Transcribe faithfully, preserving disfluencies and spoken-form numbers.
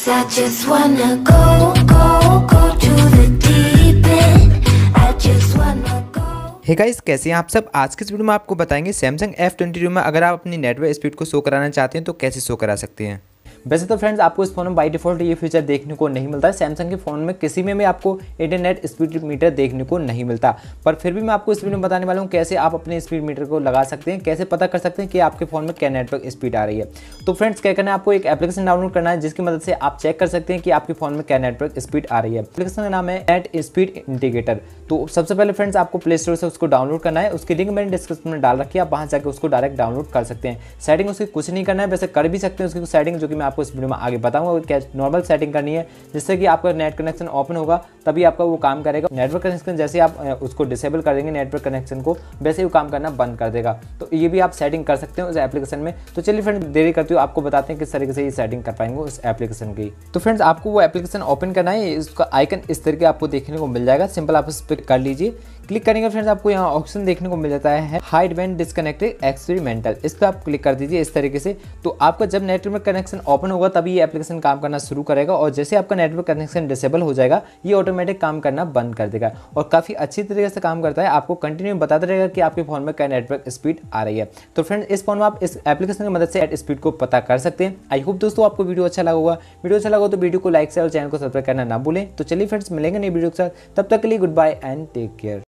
I just wanna go, go, go to the deep end. I just wanna go. Hey guys, कैसे हैं आप सब। आज के इस वीडियो में आपको बताएंगे सैमसंग एफ ट्वेंटी टू में अगर आप अपनी नेटवर्क स्पीड को शो कराना चाहते हैं तो कैसे शो करा सकते हैं। वैसे तो फ्रेंड्स आपको इस फोन में बाय डिफॉल्ट ये फीचर देखने को नहीं मिलता है। सैमसंग के फोन में किसी में भी आपको इंटरनेट स्पीड मीटर देखने को नहीं मिलता, पर फिर भी मैं आपको इस वीडियो में बताने वाला हूँ कैसे आप अपने स्पीड मीटर को लगा सकते हैं, कैसे पता कर सकते हैं कि आपके फोन में क्या नेटवर्क स्पीड आ रही है। तो फ्रेंड्स क्या करना है, आपको एक एप्लीकेशन डाउनलोड करना है जिसकी मदद से आप चेक कर सकते हैं कि आपके फोन में क्या नेटवर्क स्पीड आ रही है। एप्लीकेशन का नाम है नेट स्पीड इंडिकेटर। तो सबसे पहले फ्रेंड्स आपको प्ले स्टोर से उसको डाउनलोड करना है, उसकी लिंक मैंने डिस्क्रिप्शन में डाल रखी है, आप वहाँ जाकर उसको डायरेक्ट डाउनलोड कर सकते हैं। सेटिंग उसकी कुछ नहीं करना है, वैसे कर भी सकते हैं उसकी सेटिंग, जो कि मैं आपको इस वीडियो में आगे बताऊंगा। क्या नॉर्मल सेटिंग करनी है जिससे कि आपका नेट कनेक्शन ओपन होगा तभी आपका वो काम करेगा। नेटवर्क कनेक्शन जैसे आप उसको डिसेबल कर देंगे नेटवर्क कनेक्शन को, वैसे ही वो काम करना बंद कर देगा। तो ये भी आप सेटिंग कर सकते हैं उस एप्लीकेशन में। तो चलिए फ्रेंड्स देरी करते हो आपको बताते हैं किस तरीके से ये सेटिंग कर पाएंगे उस एप्लीकेशन की। तो फ्रेंड्स आपको वो एप्लीकेशन ओपन करना है, इसका आइकन इस तरीके आपको देखने को मिल जाएगा। सिंपल आप इस पर कर लीजिए। क्लिक करेंगे फ्रेंड्स आपको यहाँ ऑप्शन देखने को मिल जाता है हाइड व्हेन डिस्कनेक्टेड एक्सपेरिमेंटल। इस पर आप क्लिक कर दीजिए इस तरीके से। तो आपका जब नेटवर्क कनेक्शन ओपन होगा तभी ये एप्लीकेशन काम करना शुरू करेगा, और जैसे आपका नेटवर्क कनेक्शन डिसेबल हो जाएगा ये ऑटोमेटिक काम करना बंद कर देगा और काफी अच्छी तरीके से काम करता है। आपको कंटिन्यू बताता रहेगा कि आपके फोन में क्या नेटवर्क स्पीड आ रही है। तो फ्रेंड्स इस फोन में आप इस एप्लीकेशन की मदद से स्पीड को पता कर सकते हैं। आई होप दोस्तों आपको वीडियो अच्छा लगा होगा। वीडियो अच्छा लगा तो वीडियो को लाइक से और चैनल को सब्सक्राइब करना ना भूलें। तो चलिए फ्रेंड्स मिलेंगे नई वीडियो के साथ, तब तक के लिए good bye and take care.